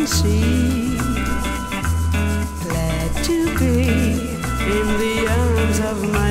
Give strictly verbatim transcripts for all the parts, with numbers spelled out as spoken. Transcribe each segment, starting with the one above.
sea. Glad to be in the arms of my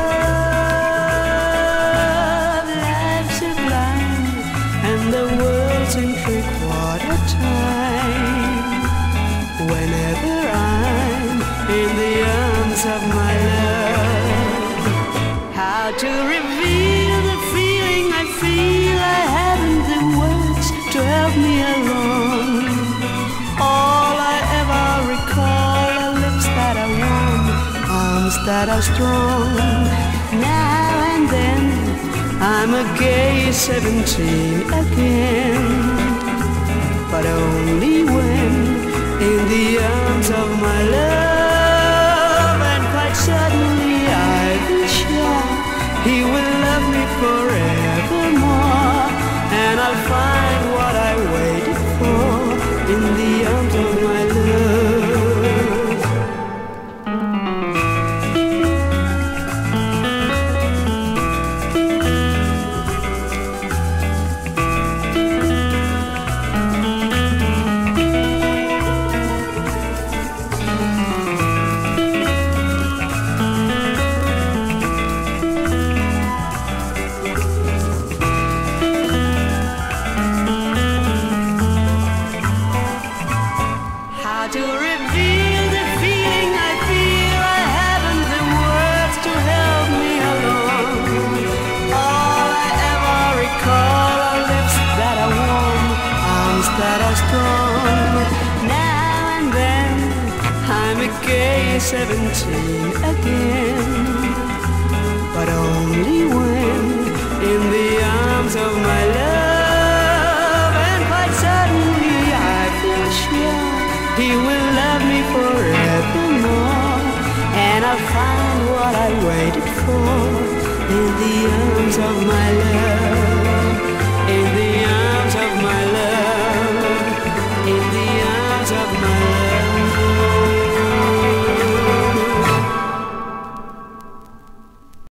love. Life's sublime and the world's in three-quarter time. Whenever I'm in the arms of my love. How to reveal the feeling I feel, I haven't the words to help me along. All I ever recall are lips that are warm, arms that are strong. Now and then I'm a gay seventeen again, but only when in the arms of my love. And quite suddenly I will show he will love me forevermore, and I'll find what I waited for in the arms of my love. Seventeen again, but only when in the arms of my love. And quite suddenly I feel sure he will love me forevermore, and I'll find what I waited for in the arms of my love.